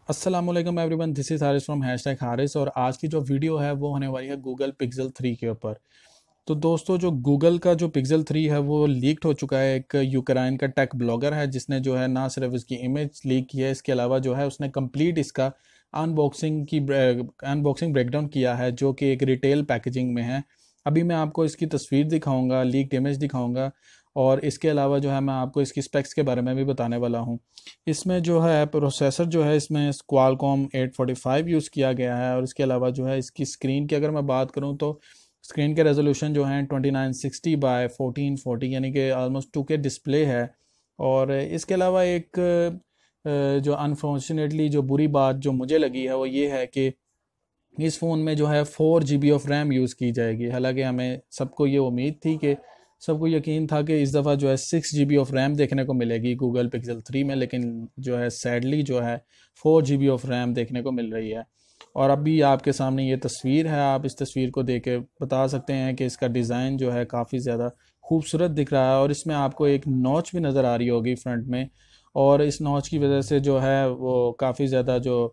अस्सलामुअलैकुम everyone, this is Haris from hashtag Haris. और आज की जो वीडियो है वो होने वाली है गूगल पिक्सल 3 के ऊपर। तो दोस्तों, जो गूगल का जो पिक्सल 3 है वो लीक्ड हो चुका है। एक यूक्रेन का टेक ब्लॉगर है जिसने जो है ना सिर्फ इसकी इमेज लीक की है, इसके अलावा जो है उसने कंप्लीट इसका अनबॉक्सिंग ब्रेकडाउन किया है, जो कि एक रिटेल पैकेजिंग में है। अभी मैं आपको इसकी तस्वीर दिखाऊंगा, लीक्ड इमेज दिखाऊंगा, और इसके अलावा जो है मैं आपको इसकी स्पेक्स के बारे में भी बताने वाला हूँ। इसमें जो है प्रोसेसर जो है इसमें क्वालकॉम 845 यूज़ किया गया है, और इसके अलावा जो है इसकी स्क्रीन की अगर मैं बात करूँ तो स्क्रीन के रेजोल्यूशन जो है 2960 बाय 1440, यानी कि ऑलमोस्ट 2K डिस्प्ले है। और इसके अलावा एक जो अनफॉर्चुनेटली जो बुरी बात जो मुझे लगी है वो ये है कि इस फ़ोन में जो है 4 GB ऑफ रैम यूज़ की जाएगी। हालांकि हमें सबको ये उम्मीद थी कि सबको यकीन था कि इस दफ़ा जो है 6 GB ऑफ रैम देखने को मिलेगी गूगल पिक्सल 3 में, लेकिन जो है सैडली जो है 4 GB ऑफ रैम देखने को मिल रही है। और अभी आपके सामने ये तस्वीर है, आप इस तस्वीर को देख के बता सकते हैं कि इसका डिज़ाइन जो है काफ़ी ज़्यादा खूबसूरत दिख रहा है। और इसमें आपको एक नॉच भी नज़र आ रही होगी फ्रंट में, और इस नॉच की वजह से जो है वो काफ़ी ज़्यादा जो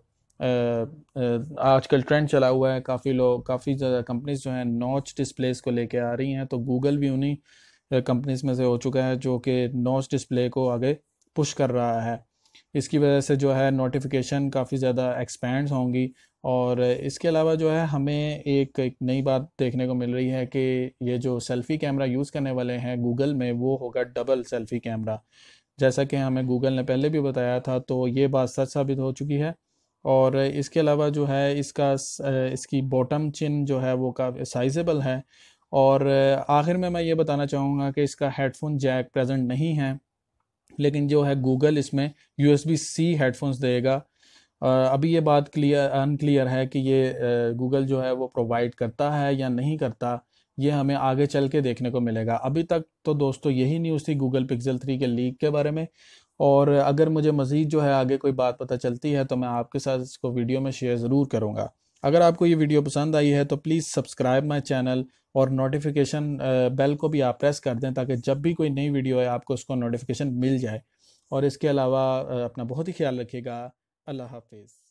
आजकल ट्रेंड चला हुआ है, काफ़ी ज़्यादा कंपनीज जो हैं नॉच डिस्प्लेस को लेके आ रही हैं। तो गूगल भी उन्हीं कंपनीज में से हो चुका है जो कि नॉच डिस्प्ले को आगे पुश कर रहा है। इसकी वजह से जो है नोटिफिकेशन काफ़ी ज़्यादा एक्सपेंड्स होंगी। और इसके अलावा जो है हमें एक नई बात देखने को मिल रही है कि ये जो सेल्फ़ी कैमरा यूज़ करने वाले हैं गूगल में, वो होगा डबल सेल्फ़ी कैमरा। जैसा कि हमें गूगल ने पहले भी बताया था, तो ये बात सच साबित हो चुकी है। और इसके अलावा जो है इसकी बॉटम चिन जो है वो काफ़ी साइजेबल है। और आखिर में मैं ये बताना चाहूँगा कि इसका हेडफोन जैक प्रेजेंट नहीं है, लेकिन जो है गूगल इसमें USB-C हेडफोन्स देगा। अभी ये बात अनक्लियर है कि ये गूगल जो है वो प्रोवाइड करता है या नहीं करता। ये हमें आगे चल के देखने को मिलेगा। अभी तक तो दोस्तों यही न्यूज़ थी गूगल पिक्सल 3 के लीक के बारे में। और अगर मुझे मज़ीद जो है आगे कोई बात पता चलती है तो मैं आपके साथ इसको वीडियो में शेयर ज़रूर करूँगा। अगर आपको ये वीडियो पसंद आई है तो प्लीज़ सब्सक्राइब माई चैनल, और नोटिफिकेशन बेल को भी आप प्रेस कर दें ताकि जब भी कोई नई वीडियो है आपको उसको नोटिफिकेशन मिल जाए। और इसके अलावा अपना बहुत ही ख्याल रखिएगा। अल्लाह हाफिज़।